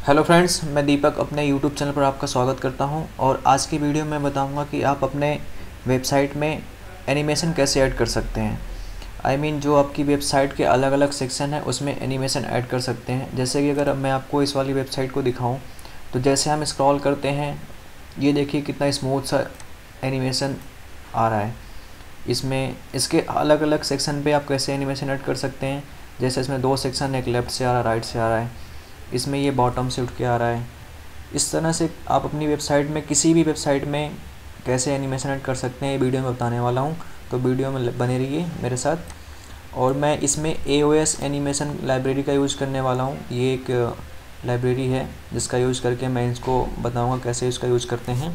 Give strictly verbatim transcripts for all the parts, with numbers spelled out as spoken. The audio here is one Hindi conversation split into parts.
हेलो फ्रेंड्स, मैं दीपक अपने यूट्यूब चैनल पर आपका स्वागत करता हूं। और आज की वीडियो में बताऊंगा कि आप अपने वेबसाइट में एनिमेशन कैसे ऐड कर सकते हैं। आई I मीन mean, जो आपकी वेबसाइट के अलग अलग सेक्शन है उसमें एनिमेशन ऐड कर सकते हैं। जैसे कि अगर मैं आपको इस वाली वेबसाइट को दिखाऊं तो जैसे हम स्क्रॉल करते हैं, ये देखिए कितना स्मूथ सा एनिमेशन आ रहा है। इसमें इसके अलग अलग सेक्शन पे आप कैसे एनिमेशन ऐड कर सकते हैं। जैसे इसमें दो सेक्शन, एक लेफ़्ट से आ रहा है, राइट से आ रहा है, इसमें ये बॉटम से उठ के आ रहा है। इस तरह से आप अपनी वेबसाइट में, किसी भी वेबसाइट में कैसे एनिमेशन ऐड कर सकते हैं, ये वीडियो में बताने वाला हूँ। तो वीडियो में बने रहिए मेरे साथ। और मैं इसमें A O S animation library का यूज़ करने वाला हूँ। ये एक लाइब्रेरी है जिसका यूज़ करके मैं इसको बताऊँगा कैसे इसका यूज़ करते हैं।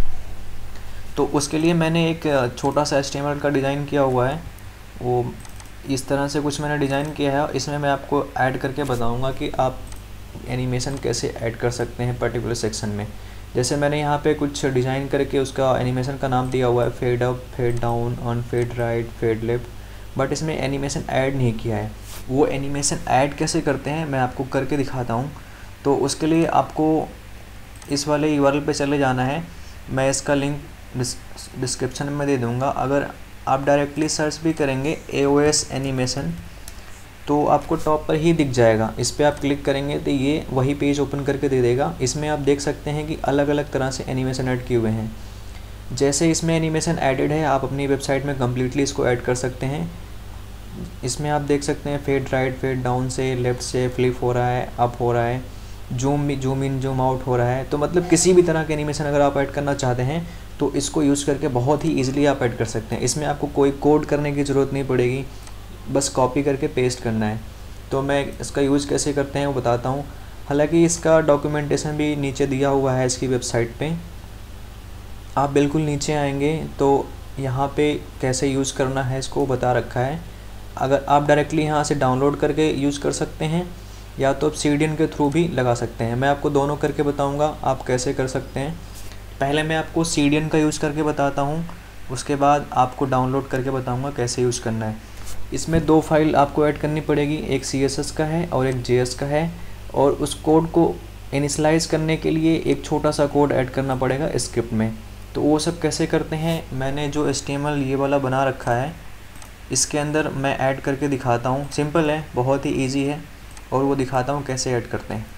तो उसके लिए मैंने एक छोटा सा एच टी एम एल का डिज़ाइन किया हुआ है। वो इस तरह से कुछ मैंने डिज़ाइन किया है। इसमें मैं आपको ऐड करके बताऊँगा कि आप एनिमेशन कैसे ऐड कर सकते हैं पर्टिकुलर सेक्शन में। जैसे मैंने यहाँ पे कुछ डिज़ाइन करके उसका एनिमेशन का नाम दिया हुआ है, fade up, fade down, on fade right, fade left. But इसमें एनिमेशन ऐड नहीं किया है। वो एनिमेशन ऐड कैसे करते हैं मैं आपको करके दिखाता हूँ। तो उसके लिए आपको इस वाले यू आर एल पे चले जाना है। मैं इसका लिंक डिस्क्रिप्शन में दे दूँगा। अगर आप डायरेक्टली सर्च भी करेंगे ए ओ एस एनिमेशन तो आपको टॉप पर ही दिख जाएगा। इस पर आप क्लिक करेंगे तो ये वही पेज ओपन करके दे देगा। इसमें आप देख सकते हैं कि अलग अलग तरह से एनिमेशन ऐड किए हुए हैं। जैसे इसमें एनिमेशन ऐडेड है, आप अपनी वेबसाइट में कम्प्लीटली इसको ऐड कर सकते हैं। इसमें आप देख सकते हैं फेड राइट, फेड डाउन से, लेफ़्ट से फ्लिप हो रहा है, अप हो रहा है, zoom zoom in zoom out हो रहा है। तो मतलब किसी भी तरह के एनिमेशन अगर आप ऐड करना चाहते हैं तो इसको यूज़ करके बहुत ही ईजिली आप ऐड कर सकते हैं। इसमें आपको कोई कोड करने की ज़रूरत नहीं पड़ेगी, बस कॉपी करके पेस्ट करना है। तो मैं इसका यूज़ कैसे करते हैं वो बताता हूँ। हालांकि इसका डॉक्यूमेंटेशन भी नीचे दिया हुआ है इसकी वेबसाइट पे। आप बिल्कुल नीचे आएंगे तो यहाँ पे कैसे यूज़ करना है इसको बता रखा है। अगर आप डायरेक्टली यहाँ से डाउनलोड करके यूज़ कर सकते हैं या तो आप सी डी एन के थ्रू भी लगा सकते हैं। मैं आपको दोनों करके बताऊँगा आप कैसे कर सकते हैं। पहले मैं आपको सी डी एन का यूज़ करके बताता हूँ, उसके बाद आपको डाउनलोड करके बताऊँगा कैसे यूज़ करना है। इसमें दो फाइल आपको ऐड करनी पड़ेगी, एक सी एस एस का है और एक जे एस का है। और उस कोड को इनिशलाइज करने के लिए एक छोटा सा कोड ऐड करना पड़ेगा स्क्रिप्ट में। तो वो सब कैसे करते हैं, मैंने जो एच टी एम एल ये वाला बना रखा है इसके अंदर मैं ऐड करके दिखाता हूँ। सिंपल है, बहुत ही ईजी है, और वो दिखाता हूँ कैसे ऐड करते हैं।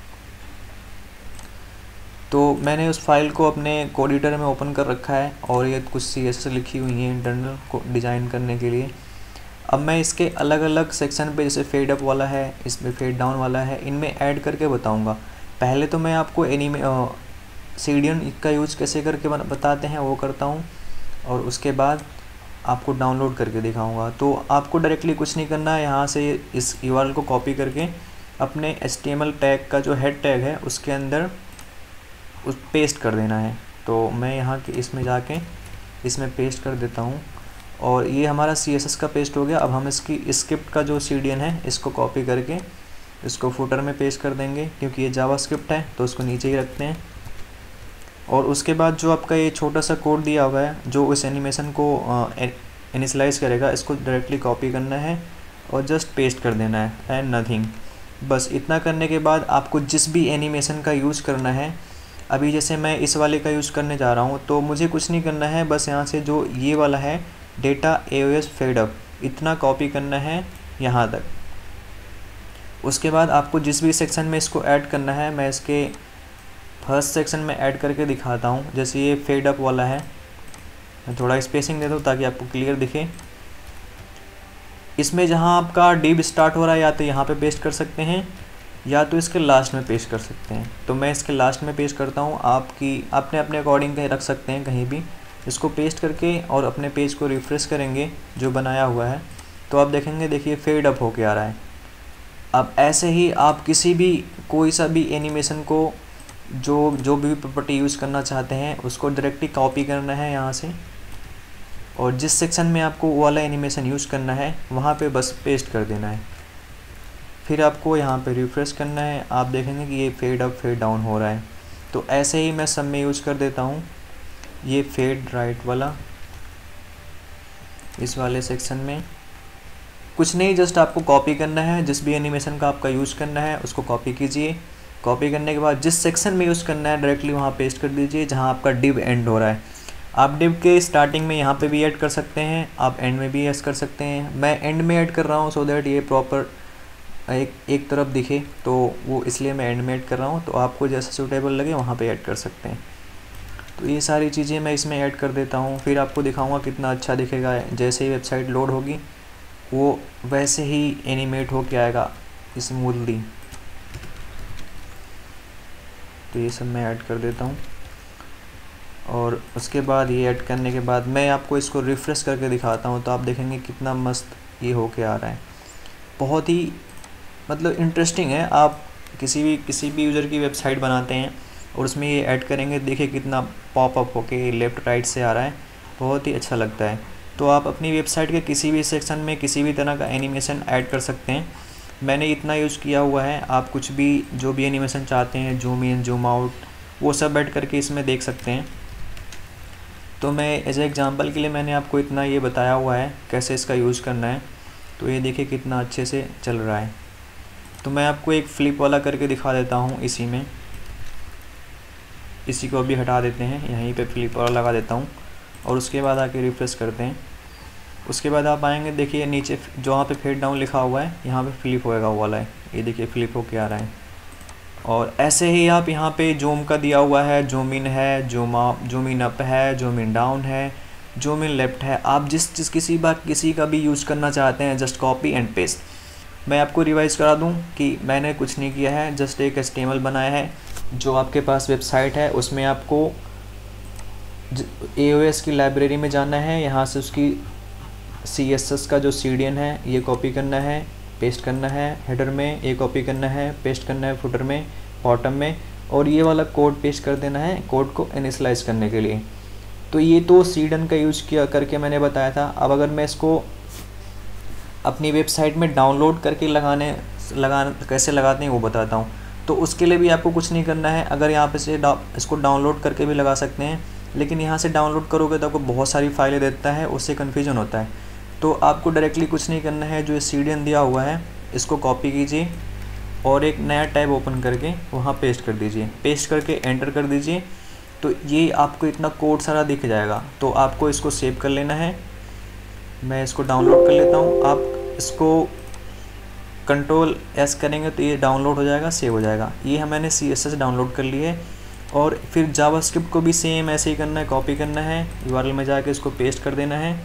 तो मैंने उस फाइल को अपने कोड एडिटर में ओपन कर रखा है और ये कुछ सी एस एस लिखी हुई है इंटरनल को डिज़ाइन करने के लिए। अब मैं इसके अलग अलग सेक्शन पे, जैसे फेड अप वाला है, इसमें फेड डाउन वाला है, इनमें ऐड करके बताऊंगा। पहले तो मैं आपको एनीमे सी डी एन का यूज़ कैसे करके बताते हैं वो करता हूँ, और उसके बाद आपको डाउनलोड करके दिखाऊंगा। तो आपको डायरेक्टली कुछ नहीं करना है, यहाँ से इस यू आर एल को कॉपी करके अपने H T M L tag का जो हेड टैग है उसके अंदर उस पेस्ट कर देना है। तो मैं यहाँ के इसमें जाके इसमें पेस्ट कर देता हूँ और ये हमारा सी एस एस का पेस्ट हो गया। अब हम इसकी स्क्रिप्ट का जो सी डी एन है इसको कॉपी करके इसको फुटर में पेस्ट कर देंगे, क्योंकि ये जावास्क्रिप्ट है तो उसको नीचे ही रखते हैं। और उसके बाद जो आपका ये छोटा सा कोड दिया हुआ है जो उस एनिमेशन को इनिशलाइज करेगा, इसको डायरेक्टली कॉपी करना है और जस्ट पेस्ट कर देना है, एंड नथिंग। बस इतना करने के बाद आपको जिस भी एनिमेशन का यूज़ करना है, अभी जैसे मैं इस वाले का यूज़ करने जा रहा हूँ तो मुझे कुछ नहीं करना है, बस यहाँ से जो ये वाला है data A O S fade up, इतना कॉपी करना है यहाँ तक। उसके बाद आपको जिस भी सेक्शन में इसको ऐड करना है, मैं इसके फर्स्ट सेक्शन में ऐड करके दिखाता हूँ। जैसे ये फेड अप वाला है, मैं थोड़ा स्पेसिंग दे दूँ ताकि आपको क्लियर दिखे। इसमें जहाँ आपका डिव स्टार्ट हो रहा है या तो यहाँ पे पेस्ट कर सकते हैं या तो इसके लास्ट में पेस्ट कर सकते हैं। तो मैं इसके लास्ट में पेस्ट करता हूँ, आपकी अपने अपने अकॉर्डिंग कहीं रख सकते हैं कहीं भी। इसको पेस्ट करके और अपने पेज को रिफ़्रेश करेंगे जो बनाया हुआ है तो आप देखेंगे, देखिए फेड अप होके आ रहा है। अब ऐसे ही आप किसी भी कोई सा भी एनिमेशन को जो जो भी प्रॉपर्टी यूज़ करना चाहते हैं उसको डायरेक्टली कॉपी करना है यहाँ से, और जिस सेक्शन में आपको वो वाला एनिमेशन यूज़ करना है वहाँ पे बस पेस्ट कर देना है। फिर आपको यहाँ पे रिफ़्रेश करना है, आप देखेंगे कि ये फेड अप फेड डाउन हो रहा है। तो ऐसे ही मैं सब में यूज़ कर देता हूँ। ये फेड राइट वाला, इस वाले सेक्शन में कुछ नहीं, जस्ट आपको कॉपी करना है। जिस भी एनिमेशन का आपका यूज़ करना है उसको कॉपी कीजिए कॉपी करने के बाद जिस सेक्शन में यूज़ करना है डायरेक्टली वहाँ पेस्ट कर दीजिए जहाँ आपका डिव एंड हो रहा है। आप डिव के स्टार्टिंग में यहाँ पे भी ऐड कर सकते हैं, आप एंड में भी ऐड कर सकते हैं। मैं एंड में ऐड कर रहा हूँ सो दैट ये प्रॉपर एक एक तरफ दिखे, तो वो इसलिए मैं एंड में ऐड कर रहा हूँ। तो आपको जैसा सूटेबल लगे वहाँ पे ऐड कर सकते हैं। तो ये सारी चीज़ें मैं इसमें ऐड कर देता हूँ, फिर आपको दिखाऊँगा कितना अच्छा दिखेगा। जैसे ही वेबसाइट लोड होगी वो वैसे ही एनिमेट हो के आएगा स्मूथली। तो ये सब मैं ऐड कर देता हूँ और उसके बाद ये ऐड करने के बाद मैं आपको इसको रिफ़्रेश करके दिखाता हूँ, तो आप देखेंगे कितना मस्त ये हो के आ रहा है। बहुत ही मतलब इंटरेस्टिंग है। आप किसी भी किसी भी यूज़र की वेबसाइट बनाते हैं और उसमें ये ऐड करेंगे, देखिए कितना पॉपअप होके लेफ़्ट राइट से आ रहा है, बहुत ही अच्छा लगता है। तो आप अपनी वेबसाइट के किसी भी सेक्शन में किसी भी तरह का एनिमेशन ऐड कर सकते हैं। मैंने इतना यूज़ किया हुआ है, आप कुछ भी जो भी एनिमेशन चाहते हैं, जूम इन जूम आउट, वो सब ऐड करके इसमें देख सकते हैं। तो मैं एज ए एग्ज़ाम्पल के लिए मैंने आपको इतना ये बताया हुआ है कैसे इसका यूज़ करना है। तो ये देखिए कितना अच्छे से चल रहा है। तो मैं आपको एक फ्लिप वाला करके दिखा देता हूँ इसी में। इसी को अभी हटा देते हैं, यहीं पे फ्लिप वाला लगा देता हूँ और उसके बाद आके रिफ्रेश करते हैं। उसके बाद आप आएंगे, देखिए नीचे जो वहाँ पे फेड डाउन लिखा हुआ है यहाँ पे फ्लिप होएगा वो वाला है, ये देखिए फ्लिप हो के आ रहा है। और ऐसे ही आप यहाँ पे जूम का दिया हुआ है, जूम इन है, zoom up zoom in up है, जूम इन डाउन है, जूम इन लेफ्ट है। आप जिस जिस किसी बात किसी का भी यूज़ करना चाहते हैं जस्ट कॉपी एंड पेस्ट। मैं आपको रिवाइज़ करा दूं कि मैंने कुछ नहीं किया है, जस्ट एक एचटीएमएल बनाया है। जो आपके पास वेबसाइट है उसमें आपको एओएस की लाइब्रेरी में जाना है, यहाँ से उसकी सीएसएस का जो सीडीएन है ये कॉपी करना है, पेस्ट करना है हेडर में, ये कॉपी करना है, पेस्ट करना है फुटर में, बॉटम में, और ये वाला कोड पेस्ट कर देना है कोड को इनिशियलाइज करने के लिए। तो ये तो सीडीएन का यूज़ किया करके मैंने बताया था। अब अगर मैं इसको अपनी वेबसाइट में डाउनलोड करके लगाने लगा कैसे लगाते हैं वो बताता हूँ। तो उसके लिए भी आपको कुछ नहीं करना है। अगर यहाँ पे से इसको डाउनलोड करके भी लगा सकते हैं, लेकिन यहाँ से डाउनलोड करोगे तो आपको बहुत सारी फाइलें देता है, उससे कन्फ्यूजन होता है। तो आपको डायरेक्टली कुछ नहीं करना है, जो सीडीएन दिया हुआ है इसको कॉपी कीजिए और एक नया टैब ओपन करके वहाँ पेस्ट कर दीजिए। पेस्ट करके एंटर कर दीजिए तो ये आपको इतना कोड सारा दिख जाएगा। तो आपको इसको सेव कर लेना है। मैं इसको डाउनलोड कर लेता हूँ। आप इसको कंट्रोल एस करेंगे तो ये डाउनलोड हो जाएगा, सेव हो जाएगा। ये मैंने सी एस एस डाउनलोड कर लिए। और फिर जावास्क्रिप्ट को भी सेम ऐसे ही करना है, कॉपी करना है, यूआरएल में जाके इसको पेस्ट कर देना है।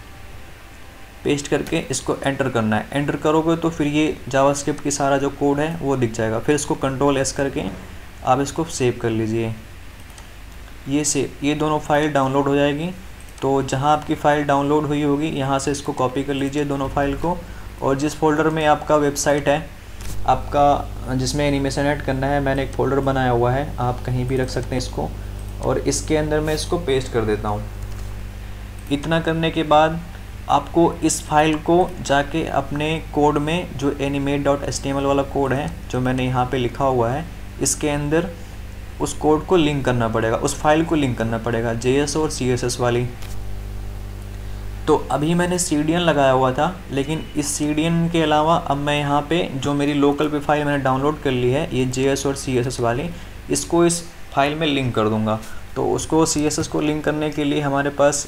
पेस्ट करके इसको एंटर करना है। एंटर करोगे तो फिर ये जावास्क्रिप्ट की सारा जो कोड है वो दिख जाएगा। फिर इसको कंट्रोल एस करके आप इसको सेव कर लीजिए। ये सेव ये दोनों फाइल डाउनलोड हो जाएगी। तो जहाँ आपकी फ़ाइल डाउनलोड हुई होगी यहाँ से इसको कॉपी कर लीजिए दोनों फाइल को, और जिस फोल्डर में आपका वेबसाइट है आपका जिसमें एनिमेशन ऐड करना है, मैंने एक फ़ोल्डर बनाया हुआ है, आप कहीं भी रख सकते हैं इसको। और इसके अंदर मैं इसको पेस्ट कर देता हूँ। इतना करने के बाद आपको इस फाइल को जाके अपने कोड में जो animate dot H T M L वाला कोड है जो मैंने यहाँ पे लिखा हुआ है, इसके अंदर उस कोड को लिंक करना पड़ेगा, उस फाइल को लिंक करना पड़ेगा, जेएस और सीएसएस वाली। तो अभी मैंने सीडीएन लगाया हुआ था, लेकिन इस सीडीएन के अलावा अब मैं यहाँ पे जो मेरी लोकल पे फाइल मैंने डाउनलोड कर ली है ये जेएस और सीएसएस वाली, इसको इस फाइल में लिंक कर दूँगा। तो उसको सीएसएस को लिंक करने के लिए हमारे पास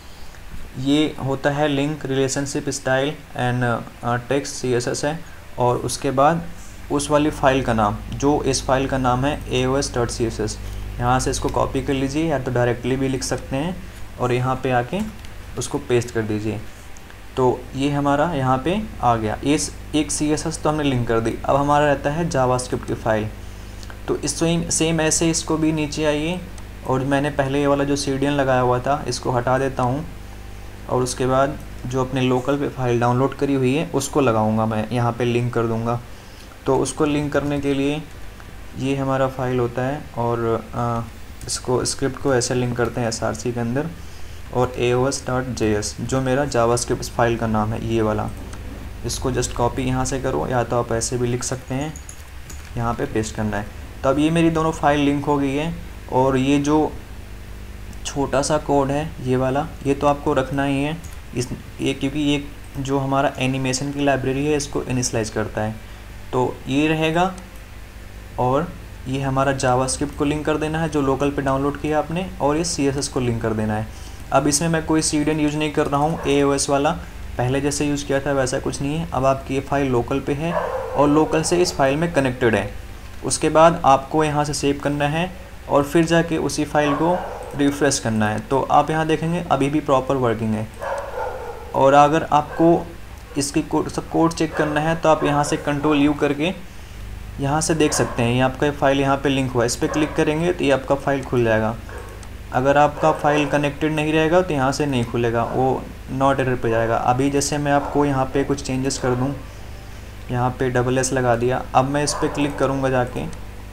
ये होता है link relationship style and text CSS है, और उसके बाद उस वाली फ़ाइल का नाम, जो इस फाइल का नाम है A O S dot C S S. यहाँ से इसको कॉपी कर लीजिए, या तो डायरेक्टली भी लिख सकते हैं और यहाँ पे आके उसको पेस्ट कर दीजिए। तो ये हमारा यहाँ पे आ गया। इस एक सी एस एस तो हमने लिंक कर दी। अब हमारा रहता है जावास्क्रिप्ट की फ़ाइल। तो इस सेम ऐसे इसको भी नीचे आइए, और मैंने पहले ये वाला जो सीडीएन लगाया हुआ था इसको हटा देता हूँ, और उसके बाद जो अपने लोकल पे फाइल डाउनलोड करी हुई है उसको लगाऊंगा, मैं यहाँ पे लिंक कर दूंगा। तो उसको लिंक करने के लिए ये हमारा फाइल होता है, और आ, इसको स्क्रिप्ट को ऐसे लिंक करते हैं एस आर सी के अंदर, और A O S dot J S जो मेरा जावास्क्रिप्ट फाइल का नाम है ये वाला, इसको जस्ट कॉपी यहाँ से करो, या तो आप ऐसे भी लिख सकते हैं, यहाँ पे पेस्ट करना है। तो अब ये मेरी दोनों फाइल लिंक हो गई है। और ये जो छोटा सा कोड है ये वाला, ये तो आपको रखना ही है इस ये, क्योंकि ये जो हमारा एनिमेशन की लाइब्रेरी है इसको इनिशियलाइज करता है। तो ये रहेगा, और ये हमारा जावास्क्रिप्ट को लिंक कर देना है जो लोकल पे डाउनलोड किया आपने, और ये सी एस एस को लिंक कर देना है। अब इसमें मैं कोई सीडीएन यूज़ नहीं कर रहा हूँ, ए ओ एस वाला पहले जैसे यूज़ किया था वैसा कुछ नहीं है। अब आपकी ये फ़ाइल लोकल पे है और लोकल से इस फाइल में कनेक्टेड है। उसके बाद आपको यहाँ से सेव करना है और फिर जाके उसी फाइल को रिफ़्रेश करना है। तो आप यहाँ देखेंगे अभी भी प्रॉपर वर्किंग है। और अगर आपको इसकी कोड सब कोड चेक करना है तो आप यहाँ से कंट्रोल यू करके यहाँ से देख सकते हैं, ये आपका फाइल यहाँ पे लिंक हुआ है, इस पर क्लिक करेंगे तो ये आपका फ़ाइल खुल जाएगा। अगर आपका फ़ाइल कनेक्टेड नहीं रहेगा तो यहाँ से नहीं खुलेगा, वो नॉट एरर पे जाएगा। अभी जैसे मैं आपको यहाँ पे कुछ चेंजेस कर दूँ, यहाँ पे डबल एस लगा दिया, अब मैं इस पर क्लिक करूँगा जाके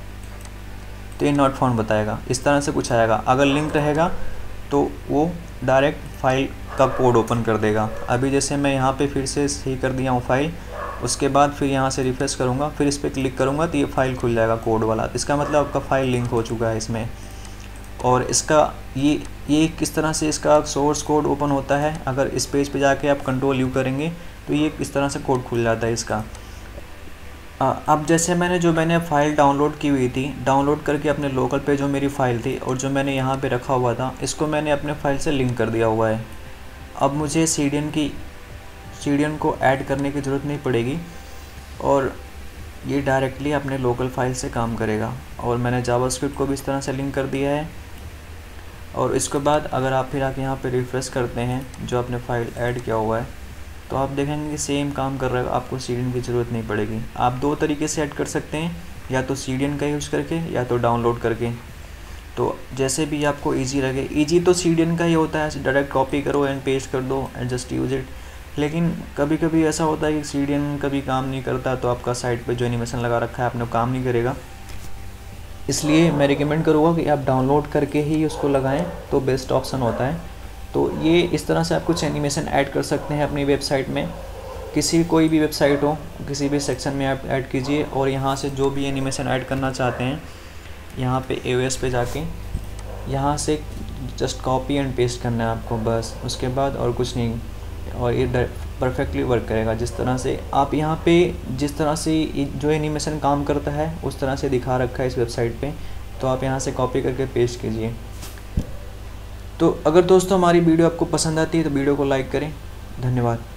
तो ये नॉट फाउंड बताएगा, इस तरह से कुछ आएगा। अगर लिंक रहेगा तो वो डायरेक्ट फाइल का कोड ओपन कर देगा। अभी जैसे मैं यहाँ पे फिर से सही कर दिया हूँ फाइल, उसके बाद फिर यहाँ से रिफ्रेश करूँगा, फिर इस पर क्लिक करूँगा तो ये फ़ाइल खुल जाएगा कोड वाला। इसका मतलब आपका फ़ाइल लिंक हो चुका है इसमें। और इसका ये ये किस तरह से इसका सोर्स कोड ओपन होता है, अगर इस पेज पे जाके आप कंट्रोल यू करेंगे तो ये इस तरह से कोड खुल जाता है इसका। अब जैसे मैंने जो मैंने फ़ाइल डाउनलोड की हुई थी, डाउनलोड करके अपने लोकल पे जो मेरी फ़ाइल थी और जो मैंने यहाँ पे रखा हुआ था, इसको मैंने अपने फ़ाइल से लिंक कर दिया हुआ है। अब मुझे सीडीएन की सीडीएन को ऐड करने की ज़रूरत नहीं पड़ेगी और ये डायरेक्टली अपने लोकल फ़ाइल से काम करेगा। और मैंने जावास्क्रिप्ट को भी इस तरह से लिंक कर दिया है। और इसके बाद अगर आप फिर आके यहाँ पे रिफ़्रेश करते हैं जो आपने फ़ाइल ऐड किया हुआ है तो आप देखेंगे कि सेम काम कर रहा है, आपको सीडीएन की ज़रूरत नहीं पड़ेगी। आप दो तरीके से ऐड कर सकते हैं, या तो सीडीएन का यूज़ करके या तो डाउनलोड करके, तो जैसे भी आपको इजी लगे। इजी तो सीडीएन का ही होता है, डायरेक्ट कॉपी करो एंड पेस्ट कर दो एंड जस्ट यूज़ इट। लेकिन कभी कभी ऐसा होता है कि सीडीएन कभी काम नहीं करता, तो आपका साइट पे जो एनिमेशन लगा रखा है आपने काम नहीं करेगा। इसलिए मैं रिकमेंड करूँगा कि आप डाउनलोड करके ही उसको लगाएं तो बेस्ट ऑप्शन होता है। तो ये इस तरह से आप कुछ एनिमेशन ऐड कर सकते हैं अपनी वेबसाइट में। किसी कोई भी वेबसाइट हो, किसी भी सेक्शन में आप ऐड कीजिए और यहाँ से जो भी एनिमेशन ऐड करना चाहते हैं यहाँ पे ए ओ एस पे जाके यहाँ से जस्ट कॉपी एंड पेस्ट करना है आपको बस, उसके बाद और कुछ नहीं। और ये परफेक्टली वर्क करेगा जिस तरह से आप यहाँ पे जिस तरह से जो एनिमेशन काम करता है उस तरह से दिखा रखा है इस वेबसाइट पे। तो आप यहाँ से कॉपी करके पेस्ट कीजिए। तो अगर दोस्तों हमारी वीडियो आपको पसंद आती है तो वीडियो को लाइक करें। धन्यवाद।